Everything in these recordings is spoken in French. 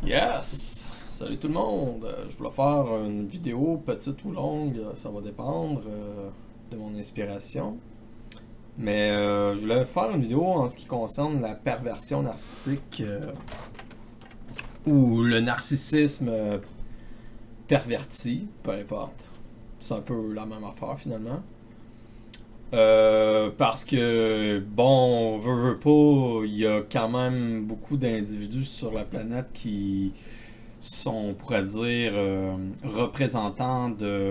Yes! Salut tout le monde! Je voulais faire une vidéo petite ou longue, ça va dépendre de mon inspiration. Mais je voulais faire une vidéo en ce qui concerne la perversion narcissique ou le narcissisme perverti, peu importe. C'est un peu la même affaire finalement. Parce que, bon, veut pas, il y a quand même beaucoup d'individus sur la planète qui sont, on pourrait dire, représentants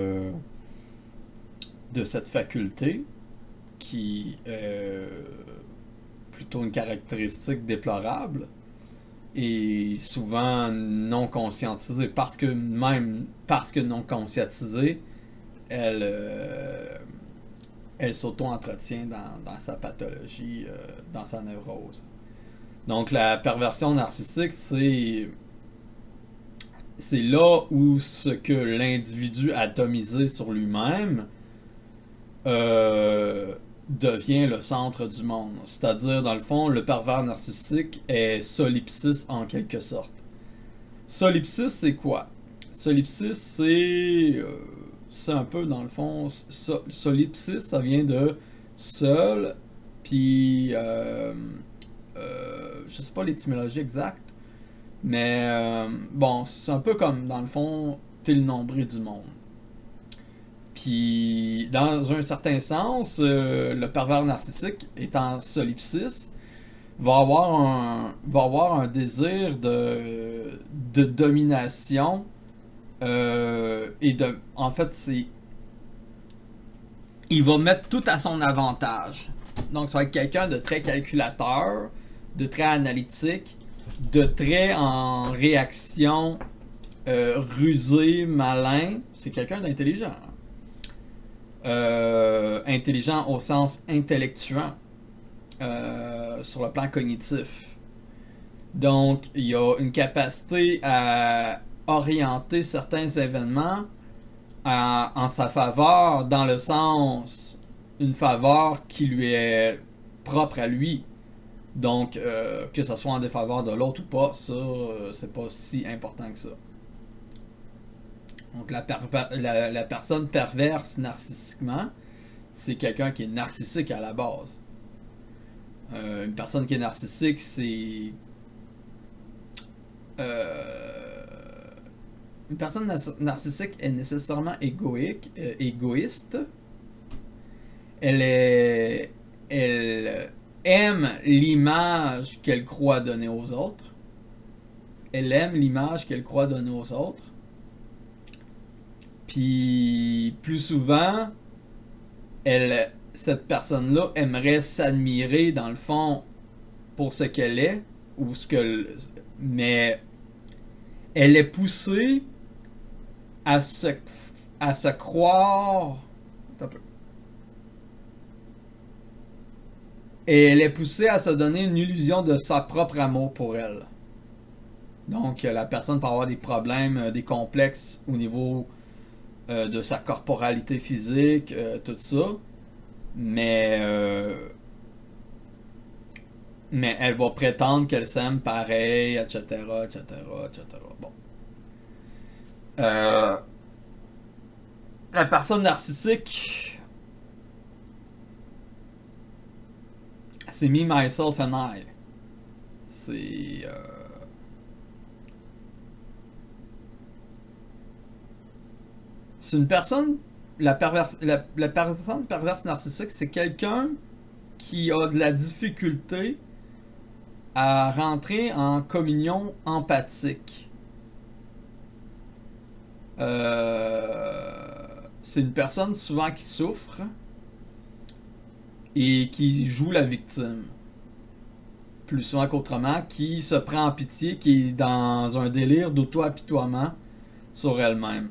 de cette faculté, qui est plutôt une caractéristique déplorable et souvent non conscientisée, parce que non conscientisée, elle, elle s'auto-entretient dans sa pathologie, dans sa névrose. Donc la perversion narcissique, c'est là où ce que l'individu atomisé sur lui-même devient le centre du monde. C'est-à-dire, dans le fond, le pervers narcissique est solipsiste en quelque sorte. Solipsiste, c'est quoi? Solipsiste, c'est un peu, dans le fond, solipsiste, ça vient de seul, puis je sais pas l'étymologie exacte, mais bon, c'est un peu comme, dans le fond, t'es le nombril du monde. Puis, dans un certain sens, le pervers narcissique, étant solipsiste, va avoir un désir de domination et de... En fait, il va mettre tout à son avantage. Donc, ça va être quelqu'un de très calculateur, de très analytique, de très en réaction, rusé, malin. C'est quelqu'un d'intelligent. Intelligent au sens intellectuel, sur le plan cognitif. Donc, il y a une capacité à orienter certains événements en sa faveur, dans le sens, une faveur qui lui est propre à lui. Donc, que ce soit en défaveur de l'autre ou pas, ça, c'est pas si important que ça. Donc, la personne perverse narcissiquement, c'est quelqu'un qui est narcissique à la base. Une personne qui est narcissique, c'est... une personne narcissique est nécessairement égoïste. Elle aime l'image qu'elle croit donner aux autres. Elle aime l'image qu'elle croit donner aux autres. Puis, plus souvent, cette personne-là aimerait s'admirer, dans le fond, pour ce qu'elle est, ou mais elle est poussée à se croire... Un peu. Et elle est poussée à se donner une illusion de sa propre amour pour elle. Donc, la personne peut avoir des problèmes, des complexes au niveau de sa corporalité physique, tout ça. Mais elle va prétendre qu'elle s'aime pareil, etc., etc., etc. Bon. La personne narcissique, c'est me, myself and I. C'est... c'est une personne... La personne perverse narcissique, c'est quelqu'un qui a de la difficulté à rentrer en communion empathique. C'est une personne souvent qui souffre et qui joue la victime. Plus souvent qu'autrement, qui se prend en pitié, qui est dans un délire d'auto-apitoiement sur elle-même.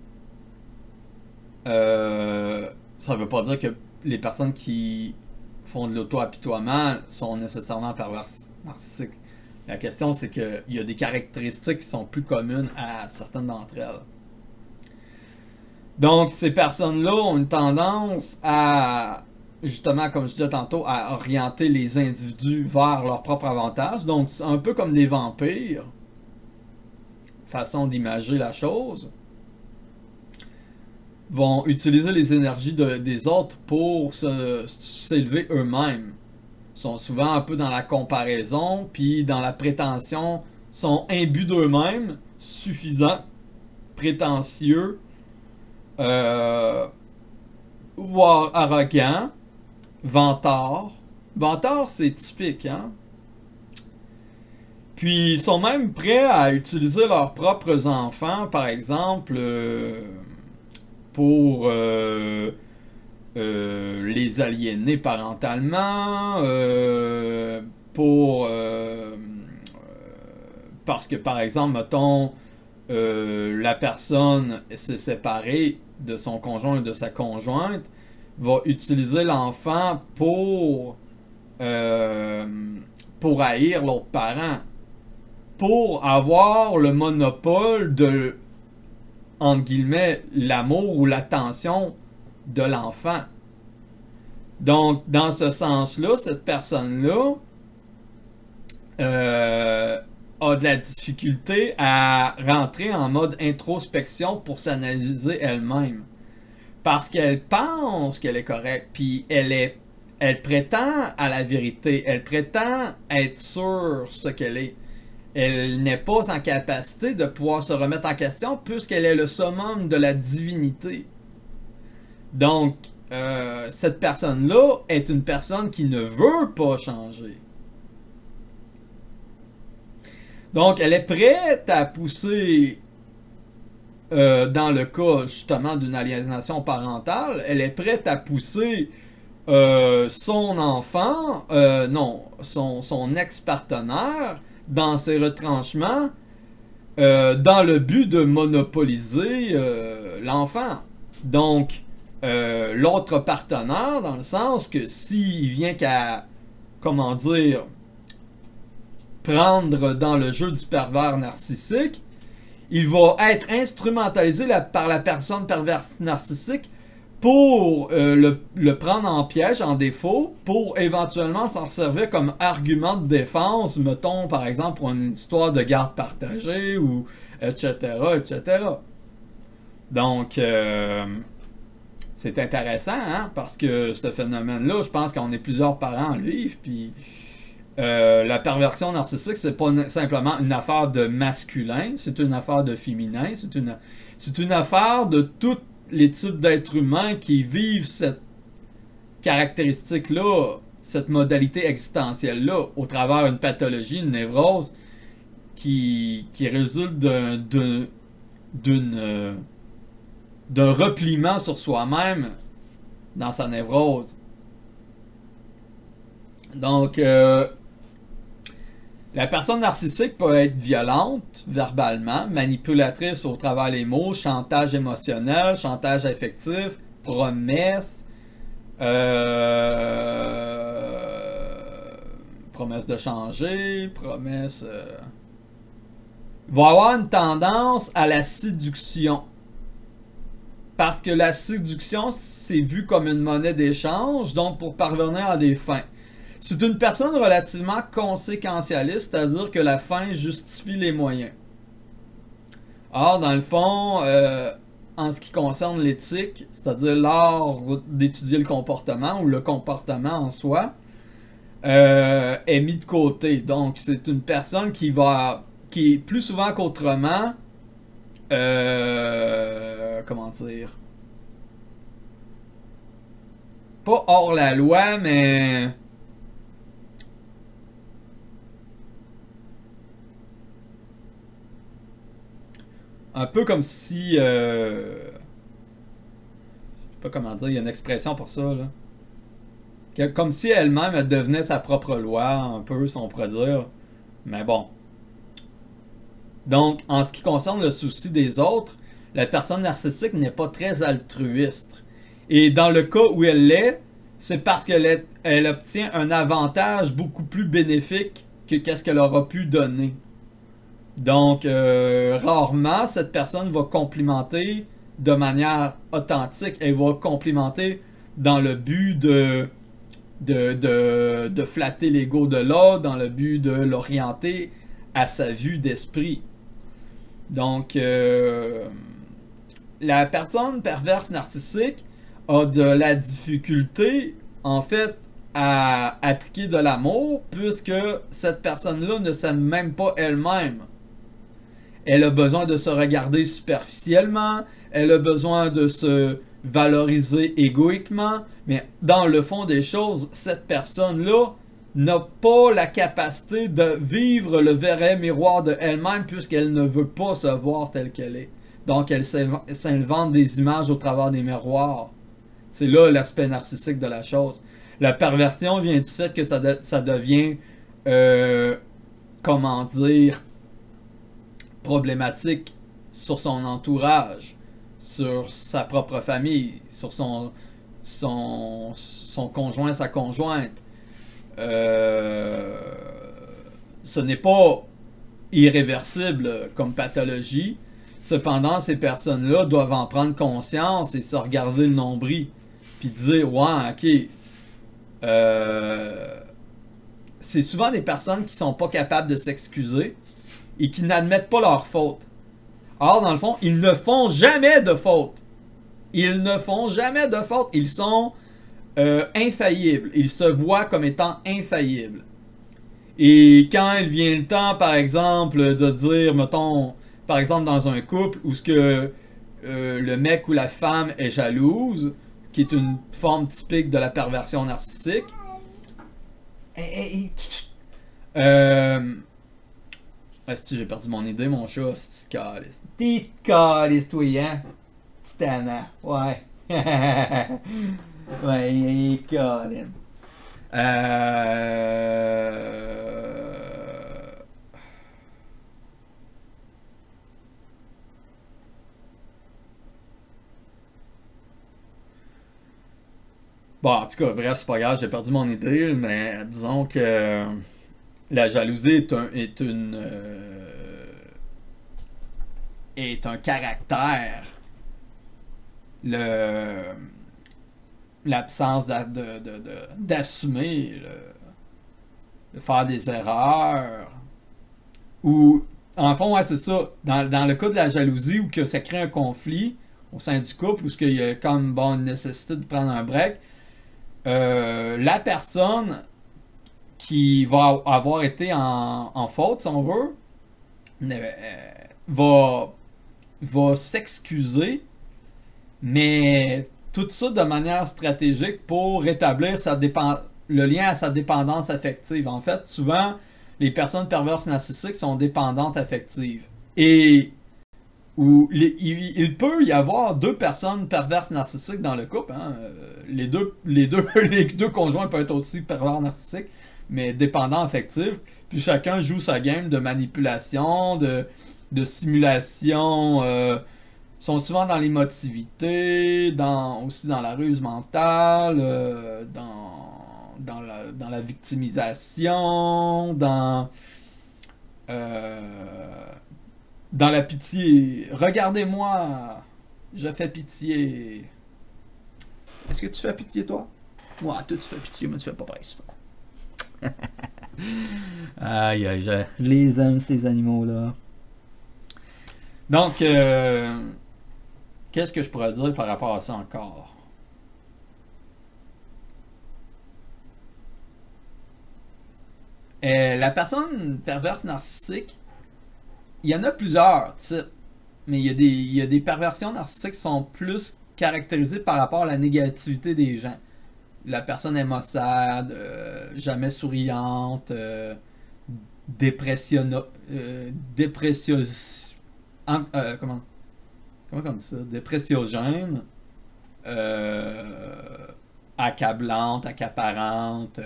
Ça veut pas dire que les personnes qui font de l'auto-apitoiement sont nécessairement perverses narcissiques. La question, c'est qu'il y a des caractéristiques qui sont plus communes à certaines d'entre elles. Donc, ces personnes-là ont une tendance à, justement, comme je disais tantôt, à orienter les individus vers leur propre avantage. Donc, c'est un peu comme des vampires. façon d'imager la chose, vont utiliser les énergies des autres pour s'élever eux-mêmes. Ils sont souvent un peu dans la comparaison, puis dans la prétention, sont imbus d'eux-mêmes, suffisants, prétentieux, voire arrogants, vantards. Vantards, c'est typique, hein? Puis ils sont même prêts à utiliser leurs propres enfants, par exemple, pour les aliéner parentalement, parce que, par exemple, mettons, la personne s'est séparée de son conjoint ou de sa conjointe, va utiliser l'enfant pour haïr l'autre parent, pour avoir le monopole de, entre guillemets, l'amour ou l'attention de l'enfant. Donc, dans ce sens-là, cette personne-là a de la difficulté à rentrer en mode introspection pour s'analyser elle-même. Parce qu'elle pense qu'elle est correcte, puis elle prétend à la vérité, elle prétend être sûre ce qu'elle est. Elle n'est pas en capacité de pouvoir se remettre en question puisqu'elle est le summum de la divinité. Donc, cette personne-là est une personne qui ne veut pas changer. Donc, elle est prête à pousser, dans le cas justement d'une aliénation parentale, elle est prête à pousser son enfant, non, son ex-partenaire dans ses retranchements dans le but de monopoliser l'enfant. Donc, l'autre partenaire, dans le sens que s'il vient qu'à, comment dire, prendre dans le jeu du pervers narcissique, il va être instrumentalisé par la personne perverse narcissique pour le prendre en piège, en défaut, pour éventuellement s'en servir comme argument de défense, mettons par exemple pour une histoire de garde partagée, ou etc., etc. Donc, c'est intéressant, hein, parce que ce phénomène-là, je pense qu'on est plusieurs parents à le vivre, puis la perversion narcissique, c'est pas simplement une affaire de masculin, c'est une affaire de féminin, c'est une affaire de tous les types d'êtres humains qui vivent cette caractéristique-là, cette modalité existentielle-là, au travers d'une pathologie, une névrose, qui résulte d'un repliement sur soi-même dans sa névrose. Donc, la personne narcissique peut être violente verbalement, manipulatrice au travers des mots, chantage émotionnel, chantage affectif, promesse, promesse de changer, promesse... va avoir une tendance à la séduction. Parce que la séduction, c'est vu comme une monnaie d'échange, donc pour parvenir à des fins. C'est une personne relativement conséquentialiste, c'est-à-dire que la fin justifie les moyens. Or, dans le fond, en ce qui concerne l'éthique, c'est-à-dire l'art d'étudier le comportement, ou le comportement en soi, est mis de côté. Donc, c'est une personne qui est plus souvent qu'autrement, comment dire, pas hors la loi, mais... un peu comme si... je sais pas comment dire, il y a une expression pour ça, là. Comme si elle-même, elle devenait sa propre loi, un peu, si on pourrait dire. Mais bon. Donc, en ce qui concerne le souci des autres, la personne narcissique n'est pas très altruiste. Et dans le cas où elle l'est, c'est parce qu'elle obtient un avantage beaucoup plus bénéfique que qu'est-ce qu'elle aura pu donner. Donc, rarement, cette personne va complimenter de manière authentique. Elle va complimenter dans le but de flatter l'ego de l'autre, dans le but de l'orienter à sa vue d'esprit. Donc, la personne perverse narcissique a de la difficulté, en fait, à appliquer de l'amour, puisque cette personne-là ne s'aime même pas elle-même. Elle a besoin de se regarder superficiellement, elle a besoin de se valoriser égoïquement, mais dans le fond des choses, cette personne-là n'a pas la capacité de vivre le vrai miroir de elle-même puisqu'elle ne veut pas se voir telle qu'elle est. Donc elle s'invente des images au travers des miroirs. C'est là l'aspect narcissique de la chose. La perversion vient du fait que ça devient, comment dire, problématique sur son entourage, sur sa propre famille, sur son conjoint, sa conjointe. Ce n'est pas irréversible comme pathologie. Cependant, ces personnes-là doivent en prendre conscience et se regarder le nombril. Puis dire, ouais, ok. C'est souvent des personnes qui sont pas capables de s'excuser et qui n'admettent pas leur faute. Or, dans le fond, ils ne font jamais de faute. Ils ne font jamais de faute. Ils sont infaillibles. Ils se voient comme étant infaillibles. Et quand il vient le temps, par exemple, de dire, mettons, par exemple dans un couple où ce que le mec ou la femme est jalouse, qui est une forme typique de la perversion narcissique. Asti, j'ai perdu mon idée, mon chat. T'es calice, toi, hein? Titana. Ouais. Ouais, Colin. Bon, en tout cas, bref, c'est pas grave, j'ai perdu mon idée, mais disons que la jalousie est un caractère. L'absence d'assumer, de faire des erreurs. Ou, en fond, ouais, c'est ça. Dans le cas de la jalousie, où que ça crée un conflit au sein du couple, où il y a comme bon, une nécessité de prendre un break, la personne qui va avoir été en faute, si on veut, va s'excuser, mais tout ça de manière stratégique pour rétablir le lien à sa dépendance affective. En fait, souvent, les personnes perverses narcissiques sont dépendantes affectives. Et il peut y avoir deux personnes perverses narcissiques dans le couple. Hein. Les deux conjoints peuvent être aussi pervers narcissiques, mais dépendants affectifs. Puis chacun joue sa game de manipulation, de simulation. Sont souvent dans l'émotivité, aussi dans la ruse mentale, dans la victimisation, dans la pitié. Regardez-moi, je fais pitié. Est-ce que tu fais pitié, toi? Moi, toi, tu fais pitié, mais tu fais pas pareil. Aïe, aïe, je les aime, ces animaux-là. Donc, qu'est-ce que je pourrais dire par rapport à ça encore? La personne perverse narcissique, il y en a plusieurs types, mais il y a des perversions narcissiques qui sont plus caractérisées par rapport à la négativité des gens. La personne est maussade, jamais souriante, comment on dit ça? Dépressiogène, accablante, accaparante.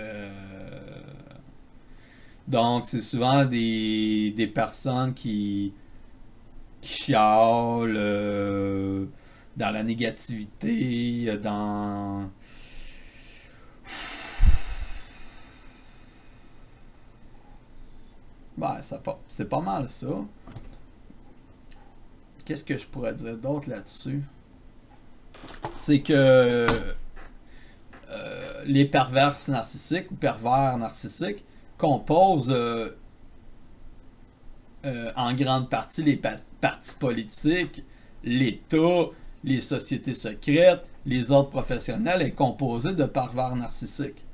Donc, c'est souvent des personnes qui chialent dans la négativité, dans... Ben, c'est pas mal ça. Qu'est-ce que je pourrais dire d'autre là-dessus? C'est que les perverses narcissiques ou pervers narcissiques composent en grande partie les partis politiques, l'État, les sociétés secrètes, les ordres professionnels est composé de pervers narcissiques.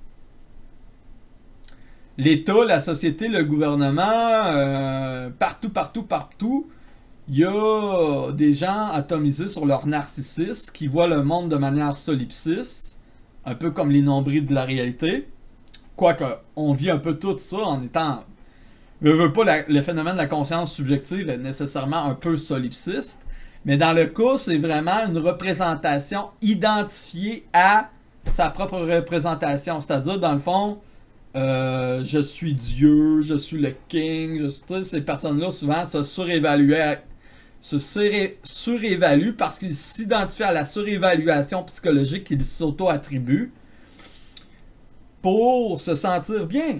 L'État, la société, le gouvernement, partout, il y a des gens atomisés sur leur narcissisme qui voient le monde de manière solipsiste, un peu comme les nombris de la réalité. Quoique, on vit un peu tout ça en étant... le phénomène de la conscience subjective est nécessairement un peu solipsiste, mais dans le cas, c'est vraiment une représentation identifiée à sa propre représentation. C'est-à-dire, dans le fond, je suis Dieu, je suis le king, ces personnes-là, souvent, se surévaluent parce qu'ils s'identifient à la surévaluation psychologique qu'ils s'auto-attribuent pour se sentir bien.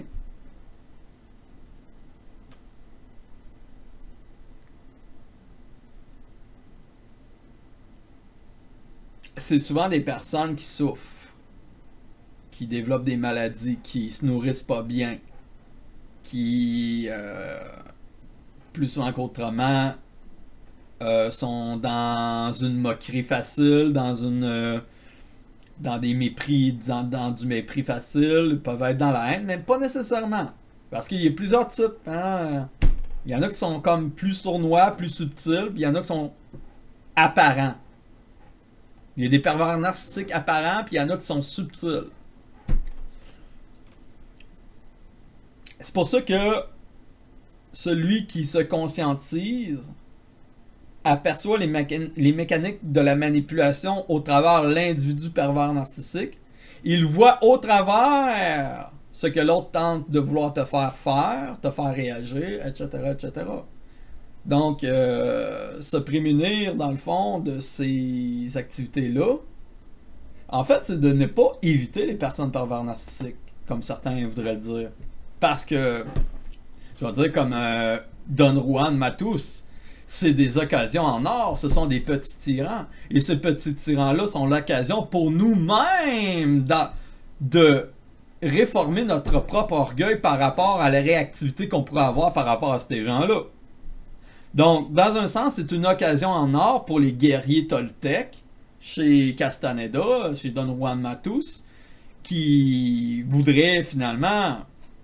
C'est souvent des personnes qui souffrent, qui développent des maladies, qui se nourrissent pas bien, qui, plus souvent qu'autrement, sont dans une moquerie facile, dans des mépris, dans du mépris facile, ils peuvent être dans la haine, mais pas nécessairement. Parce qu'il y a plusieurs types. Hein? Il y en a qui sont comme plus sournois, plus subtils, puis il y en a qui sont apparents. Il y a des pervers narcissiques apparents, puis il y en a qui sont subtils. C'est pour ça que celui qui se conscientise aperçoit les mécaniques de la manipulation au travers l'individu pervers narcissique. Il voit au travers ce que l'autre tente de vouloir te faire réagir, etc., etc. Donc, se prémunir, dans le fond, de ces activités-là, en fait, c'est de ne pas éviter les personnes pervers narcissiques, comme certains voudraient le dire. Parce que, je vais dire comme Don Juan Matus, c'est des occasions en or, ce sont des petits tyrans. Et ces petits tyrans-là sont l'occasion pour nous-mêmes de réformer notre propre orgueil par rapport à la réactivité qu'on pourrait avoir par rapport à ces gens-là. Donc, dans un sens, c'est une occasion en or pour les guerriers toltèques, chez Castaneda, chez Don Juan Matus, qui voudraient finalement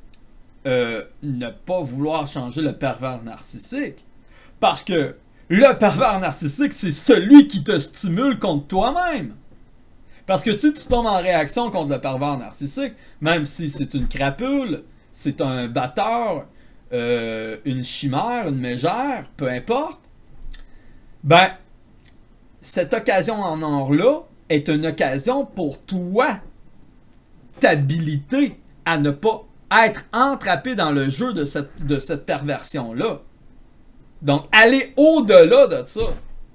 ne pas vouloir changer le pervers narcissique. Parce que le pervers narcissique, c'est celui qui te stimule contre toi-même. Parce que si tu tombes en réaction contre le pervers narcissique, même si c'est une crapule, c'est un batteur, une chimère, une mégère, peu importe, ben, cette occasion en or-là est une occasion pour toi t'habiliter à ne pas être entrappé dans le jeu de cette perversion-là. Donc, aller au-delà de ça.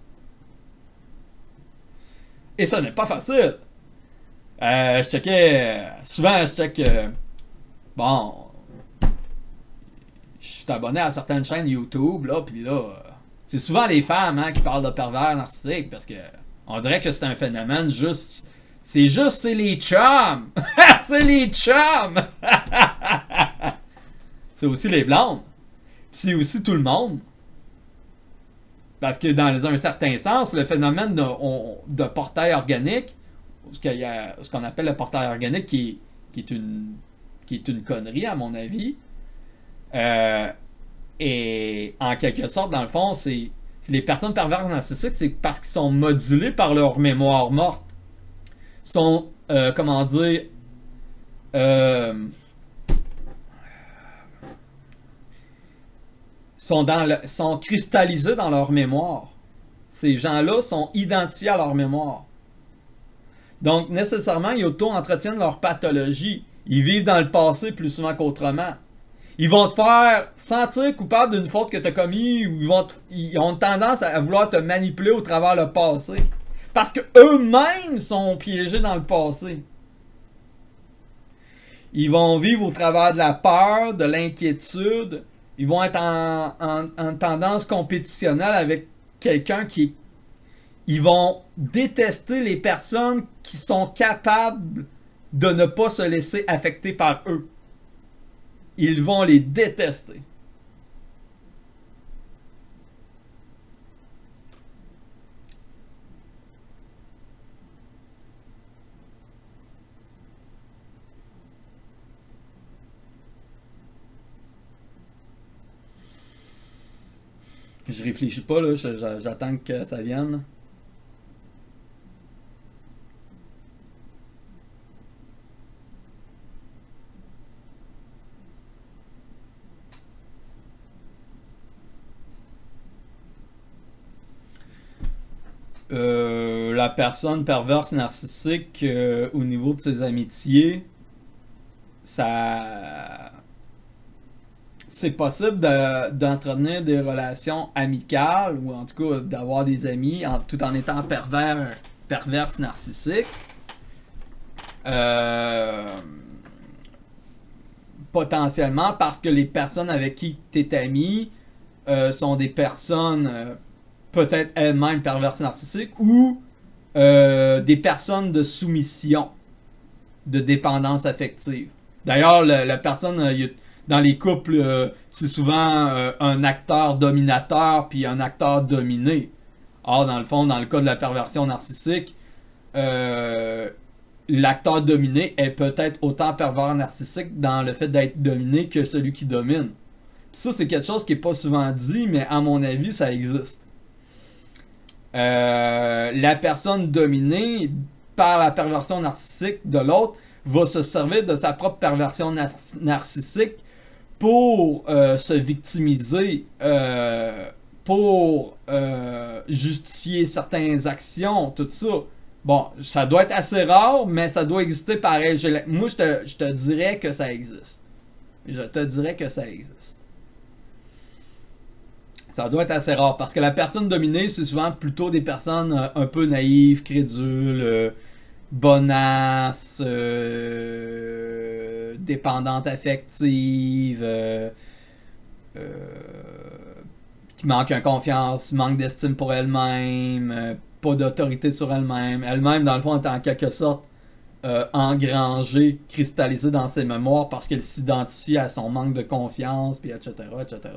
Et ça n'est pas facile. Je checkais... Souvent, je check... bon... Je suis abonné à certaines chaînes YouTube, là, pis là... c'est souvent les femmes, hein, qui parlent de pervers narcissiques, parce que... on dirait que c'est un phénomène juste... c'est les chums! C'est les chums! C'est aussi les blondes. Pis c'est aussi tout le monde. Parce que dans un certain sens, le phénomène de portail organique, ce qu'on appelle le portail organique, qui est une connerie à mon avis, et en quelque sorte, dans le fond, c'est les personnes perverses narcissiques, c'est parce qu'ils sont modulés par leur mémoire morte. Ils sont, comment dire, sont cristallisés dans leur mémoire. Ces gens-là sont identifiés à leur mémoire. Donc, nécessairement, ils auto-entretiennent leur pathologie. Ils vivent dans le passé plus souvent qu'autrement. Ils vont te faire sentir coupable d'une faute que tu as commise, ou ils ont tendance à vouloir te manipuler au travers le passé. Parce qu'eux-mêmes sont piégés dans le passé. Ils vont vivre au travers de la peur, de l'inquiétude. Ils vont être en tendance compétitionnelle avec quelqu'un qui... Ils vont détester les personnes qui sont capables de ne pas se laisser affecter par eux. Ils vont les détester. Je réfléchis pas, là, j'attends que ça vienne. La personne perverse narcissique au niveau de ses amitiés, ça c'est possible d'entretenir des relations amicales ou en tout cas d'avoir des amis tout en étant perverse narcissique. Euh, Potentiellement parce que les personnes avec qui tu es ami sont des personnes peut-être elles-mêmes perverses narcissiques ou des personnes de soumission, de dépendance affective. D'ailleurs, la personne, dans les couples, c'est souvent un acteur dominateur puis un acteur dominé. Or, dans le fond, dans le cas de la perversion narcissique, l'acteur dominé est peut-être autant pervers narcissique dans le fait d'être dominé que celui qui domine. Puis ça, c'est quelque chose qui n'est pas souvent dit, mais à mon avis, ça existe. La personne dominée par la perversion narcissique de l'autre va se servir de sa propre perversion narcissique pour se victimiser, pour justifier certaines actions, tout ça. Bon, ça doit être assez rare, mais ça doit exister pareil. Moi, je te dirais que ça existe. Je te dirais que ça existe. Ça doit être assez rare parce que la personne dominée, c'est souvent plutôt des personnes un peu naïves, crédules, bonasses, dépendantes affectives, qui manquent en confiance, manquent d'estime pour elles-mêmes, pas d'autorité sur elles-mêmes. Elles-mêmes, dans le fond, est en quelque sorte engrangée, cristallisée dans ses mémoires parce qu'elle s'identifie à son manque de confiance, puis etc., etc.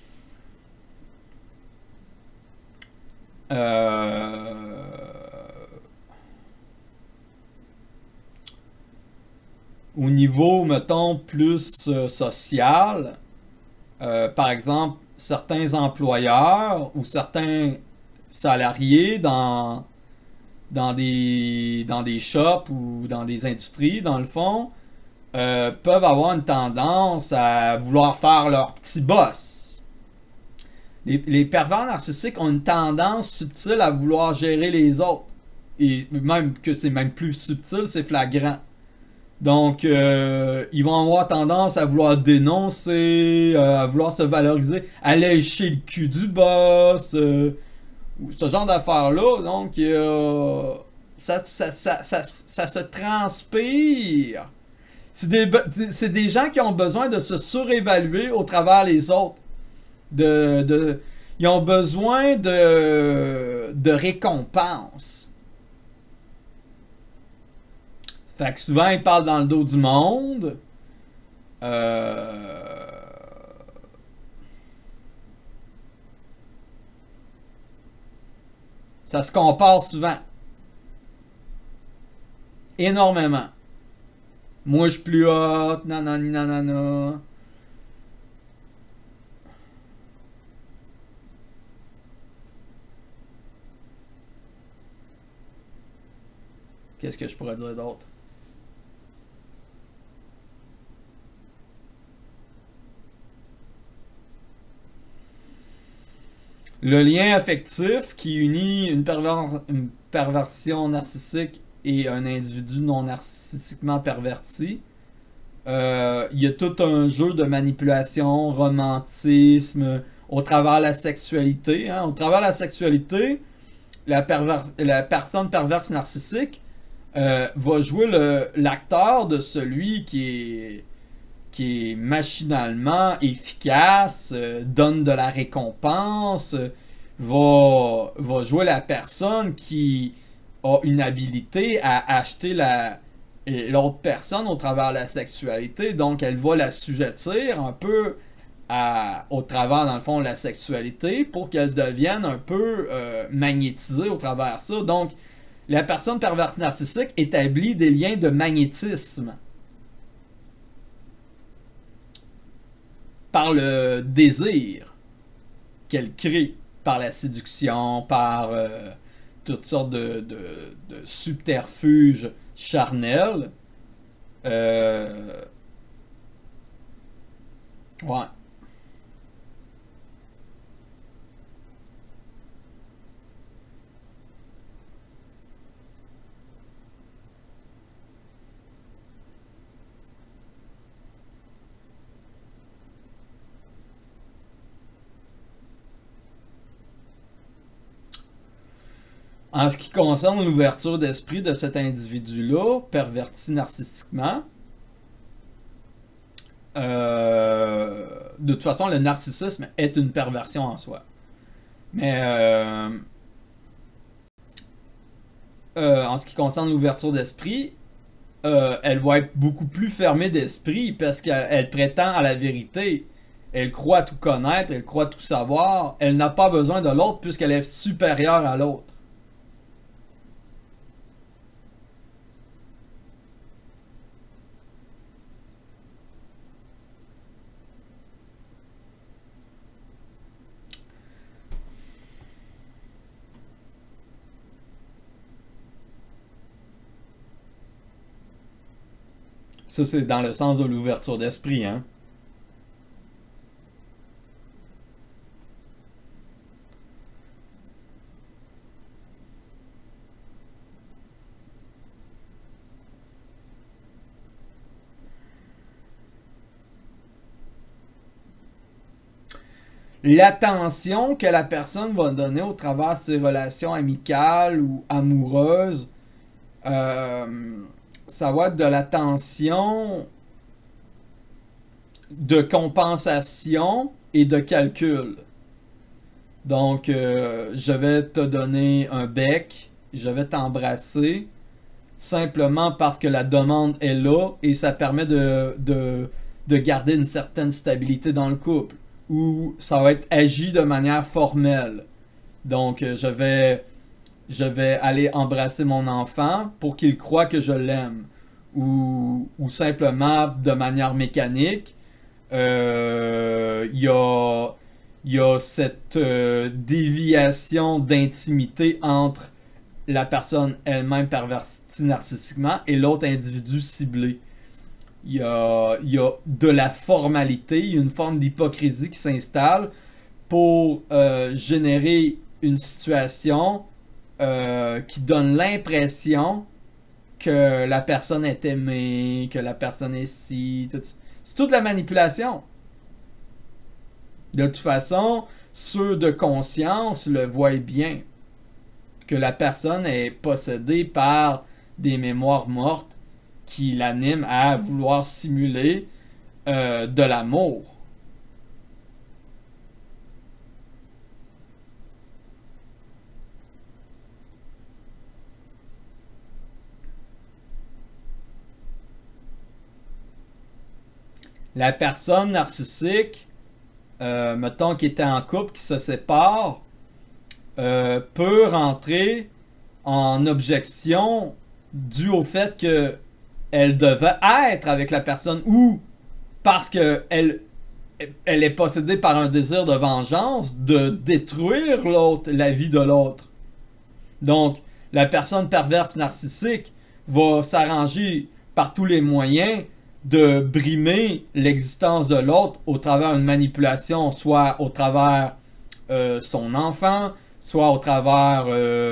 Au niveau, mettons, plus social, par exemple, certains employeurs ou certains salariés dans des shops ou dans des industries, dans le fond, peuvent avoir une tendance à vouloir faire leur petit boss. Les pervers narcissiques ont une tendance subtile à vouloir gérer les autres. Et même que c'est même plus subtil, c'est flagrant. Donc, ils vont avoir tendance à vouloir dénoncer, à vouloir se valoriser, à lécher le cul du boss, ce genre d'affaires-là. Donc, ça se transpire. C'est des gens qui ont besoin de se surévaluer au travers les autres. Ils ont besoin de récompenses. Fait que souvent, ils parlent dans le dos du monde. Ça se compare souvent. Énormément. Moi, je suis plus hot. Nanani nanana. Qu'est-ce que je pourrais dire d'autre? Le lien affectif qui unit une perversion narcissique et un individu non narcissiquement perverti. Il y a tout un jeu de manipulation, romantisme, au travers de la sexualité. Hein. Au travers de la sexualité, la personne perverse narcissique va jouer l'acteur de celui qui est machinalement efficace, donne de la récompense, va jouer la personne qui a une habilité à acheter l'autre personne au travers de la sexualité. Donc, elle va l'assujettir un peu au travers, dans le fond, de la sexualité pour qu'elle devienne un peu magnétisée au travers de ça. Donc, la personne perverse narcissique établit des liens de magnétisme par le désir qu'elle crée par la séduction, par toutes sortes de subterfuges charnels. Euh, ouais. En ce qui concerne l'ouverture d'esprit de cet individu-là, perverti narcissiquement, de toute façon, le narcissisme est une perversion en soi. Mais en ce qui concerne l'ouverture d'esprit, elle va être beaucoup plus fermée d'esprit parce qu'elle prétend à la vérité. Elle croit tout connaître, elle croit tout savoir. Elle n'a pas besoin de l'autre puisqu'elle est supérieure à l'autre. Ça, c'est dans le sens de l'ouverture d'esprit, hein. L'attention que la personne va donner au travers de ses relations amicales ou amoureuses, ça va être de l'attention de compensation et de calcul. Donc, je vais te donner un bec, je vais t'embrasser, simplement parce que la demande est là et ça permet de garder une certaine stabilité dans le couple. Ou ça va être agi de manière formelle. Donc, je vais aller embrasser mon enfant pour qu'il croie que je l'aime. Ou simplement de manière mécanique, il y a cette déviation d'intimité entre la personne elle-même pervertie narcissiquement et l'autre individu ciblé. Il y a de la formalité, il y a une forme d'hypocrisie qui s'installe pour générer une situation qui donne l'impression que la personne est aimée, que la personne est si... C'est toute la manipulation. De toute façon, ceux de conscience le voient bien. Que la personne est possédée par des mémoires mortes qui l'animent à vouloir simuler de l'amour. La personne narcissique, mettons qui était en couple, qui se sépare, peut rentrer en objection dû au fait que elle devait être avec la personne ou parce que elle est possédée par un désir de vengeance de détruire l'autre, la vie de l'autre. Donc, la personne perverse narcissique va s'arranger par tous les moyens de brimer l'existence de l'autre au travers d'une manipulation, soit au travers son enfant, soit au travers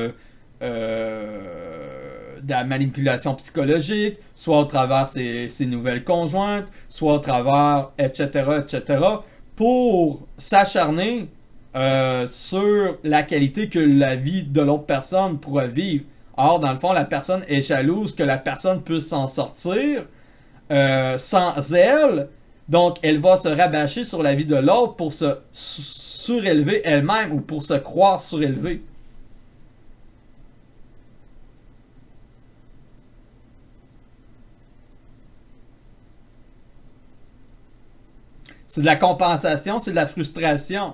de la manipulation psychologique, soit au travers ses nouvelles conjointes, soit au travers, etc., etc., pour s'acharner sur la qualité que la vie de l'autre personne pourrait vivre. Or, dans le fond, la personne est jalouse que la personne puisse s'en sortir sans elle, donc elle va se rabâcher sur la vie de l'autre pour se surélever elle-même ou pour se croire surélevée. C'est de la compensation, c'est de la frustration.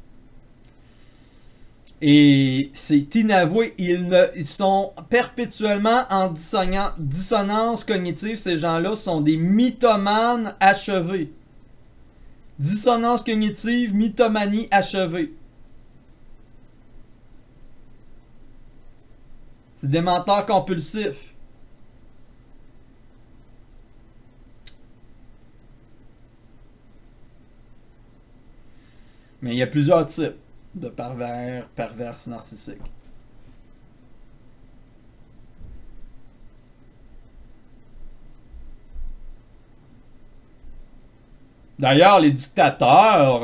Et c'est inavoué, ils sont perpétuellement en dissonance cognitive. Ces gens-là sont des mythomanes achevés. Dissonance cognitive, mythomanie achevée. C'est des menteurs compulsifs. Mais il y a plusieurs types de perverses narcissiques. D'ailleurs, les dictateurs,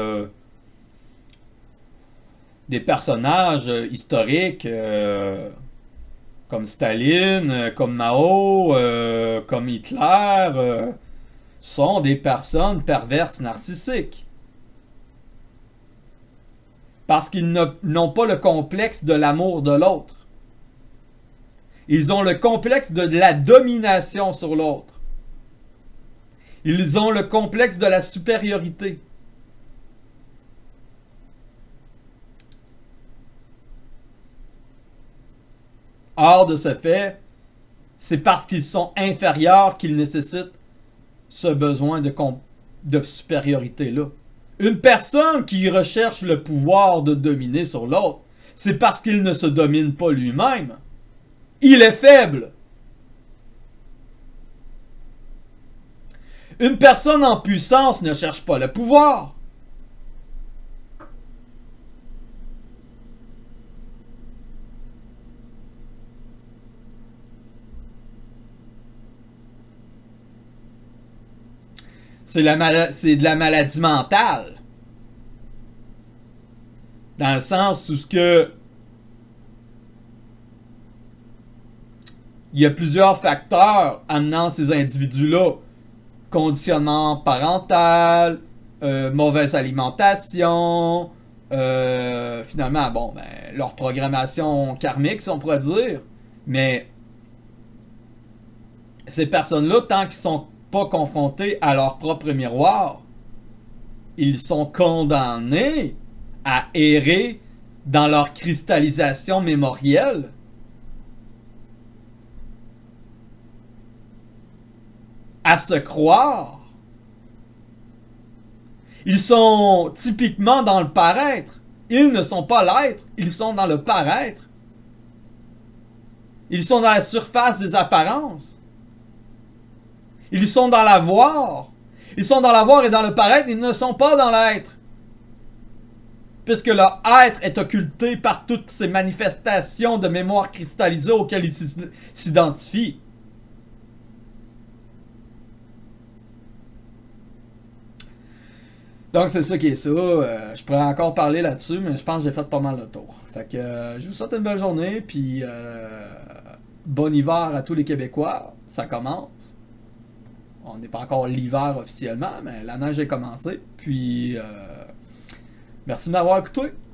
des personnages historiques comme Staline, comme Mao, comme Hitler, sont des personnes perverses narcissiques. Parce qu'ils n'ont pas le complexe de l'amour de l'autre. Ils ont le complexe de la domination sur l'autre. Ils ont le complexe de la supériorité. Hors de ce fait, c'est parce qu'ils sont inférieurs qu'ils nécessitent ce besoin de supériorité-là. Une personne qui recherche le pouvoir de dominer sur l'autre, c'est parce qu'il ne se domine pas lui-même. Il est faible. Une personne en puissance ne cherche pas le pouvoir. C'est de la maladie mentale. Dans le sens où il y a plusieurs facteurs amenant ces individus-là. Conditionnement parental, mauvaise alimentation, finalement, bon, ben, leur programmation karmique, si on pourrait dire. Mais ces personnes-là, tant qu'ils sont pas confrontés à leur propre miroir, ils sont condamnés à errer dans leur cristallisation mémorielle. À se croire. Ils sont typiquement dans le paraître. Ils ne sont pas l'être, ils sont dans le paraître. Ils sont dans la surface des apparences. Ils sont dans l'avoir. Ils sont dans l'avoir et dans le paraître, ils ne sont pas dans l'être. Puisque leur être est occulté par toutes ces manifestations de mémoire cristallisée auxquelles ils s'identifient. Donc c'est ça qui est ça. Je pourrais encore parler là-dessus, mais je pense que j'ai fait pas mal de tour. Fait que je vous souhaite une belle journée, puis bon hiver à tous les Québécois. Ça commence. On n'est pas encore l'hiver officiellement, mais la neige a commencé. Puis merci de m'avoir écouté.